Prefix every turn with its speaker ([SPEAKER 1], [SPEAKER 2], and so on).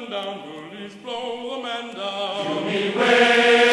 [SPEAKER 1] down, bullies blow the man down.
[SPEAKER 2] To me, way